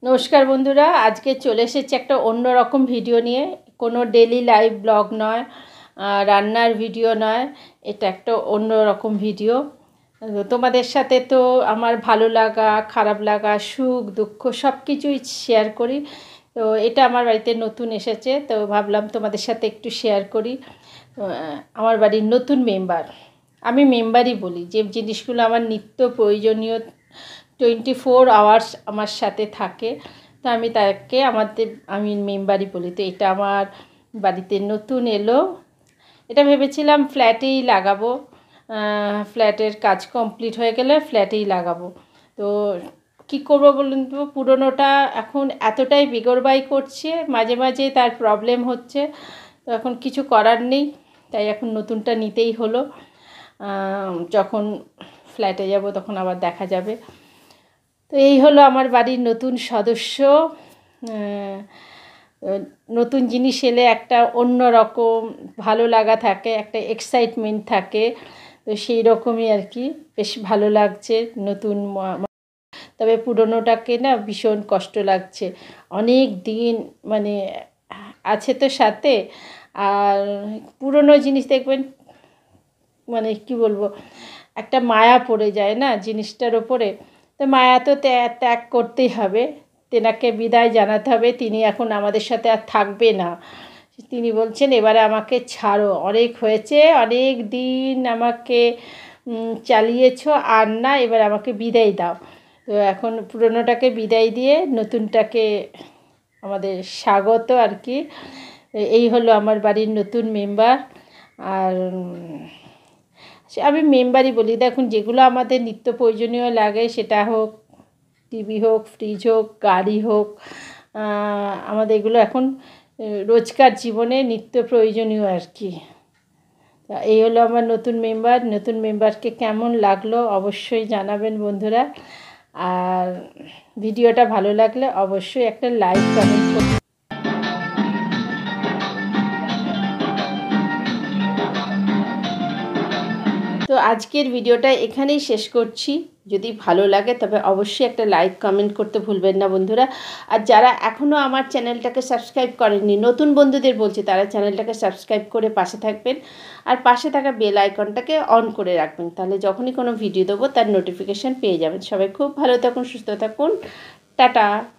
নমস্কার বন্ধুরা, আজকে চলে এসেছি একটা অন্যরকম ভিডিও নিয়ে। কোনো ডেলি লাইভ ব্লগ নয়, রান্নার ভিডিও নয়, এটা একটা অন্যরকম ভিডিও। তোমাদের সাথে তো আমার ভালো লাগা, খারাপ লাগা, সুখ দুঃখ সব কিছুই শেয়ার করি। তো এটা আমার বাড়িতে নতুন এসেছে, তো ভাবলাম তোমাদের সাথে একটু শেয়ার করি। আমার বাড়ির নতুন মেম্বার, আমি মেম্বারই বলি, যে জিনিসগুলো আমার নিত্য প্রয়োজনীয় 24 আওয়ার্স আমার সাথে থাকে, তো আমি তাকে আমি মেম্বারই বলি। তো এটা আমার বাড়িতে নতুন এলো, এটা ভেবেছিলাম ফ্ল্যাটেই লাগাবো, ফ্ল্যাটের কাজ কমপ্লিট হয়ে গেলে ফ্ল্যাটেই লাগাবো। তো কী করবো বলুন তো, পুরোনোটা এখন এতটাই বিগড়বাই করছে, মাঝে মাঝে তার প্রবলেম হচ্ছে, তো এখন কিছু করার নেই, তাই এখন নতুনটা নিতেই হলো। যখন ফ্ল্যাটে যাব তখন আবার দেখা যাবে। তো এই হলো আমার বাড়ির নতুন সদস্য। নতুন জিনিস এলে একটা অন্য রকম ভালো লাগা থাকে, একটা এক্সাইটমেন্ট থাকে, তো সেই রকমই আর কি, বেশ ভালো লাগছে নতুন। তবে পুরনোটাকে না ভীষণ কষ্ট লাগছে, অনেক দিন মানে আছে তো সাথে। আর পুরনো জিনিস দেখবেন, মানে কি বলবো, একটা মায়া পড়ে যায় না জিনিসটার ওপরে। তো মায়া তো ত্যাগ করতেই হবে, তেনাকে বিদায় জানাতে হবে। তিনি এখন আমাদের সাথে আর থাকবে না, তিনি বলছেন এবারে আমাকে ছাড়ো, অনেক হয়েছে, অনেক দিন আমাকে চালিয়েছো, আর না, এবার আমাকে বিদায় দাও। তো এখন পুরনোটাকে বিদায় দিয়ে নতুনটাকে আমাদের স্বাগত আর কি। এই হলো আমার বাড়ির নতুন মেম্বার। আর আমি মেম্বারই বলি, দেখুন যেগুলো আমাদের নিত্য প্রয়োজনীয় লাগে, সেটা হোক টিভি হোক, ফ্রিজ হোক, গাড়ি হোক, আমাদের এগুলো এখন রোজকার জীবনে নিত্য প্রয়োজনীয় আর কি। তা এই হলো আমার নতুন মেম্বার। নতুন মেম্বারকে কেমন লাগলো অবশ্যই জানাবেন বন্ধুরা। আর ভিডিওটা ভালো লাগলে অবশ্যই একটা লাইক কমেন্ট করুন। তো আজকের ভিডিওটা এখানেই শেষ করছি। যদি ভালো লাগে তবে অবশ্যই একটা লাইক কমেন্ট করতে ভুলবেন না বন্ধুরা। আর যারা এখনও আমার চ্যানেলটাকে সাবস্ক্রাইব করেননি, নতুন বন্ধুদের বলছি, তারা চ্যানেলটাকে সাবস্ক্রাইব করে পাশে থাকবেন, আর পাশে থাকা বেল আইকনটাকে অন করে রাখবেন, তাহলে যখনই কোনো ভিডিও দেবো তার নোটিফিকেশান পেয়ে যাবেন। সবাই খুব ভালো থাকুন, সুস্থ থাকুন, টাটা।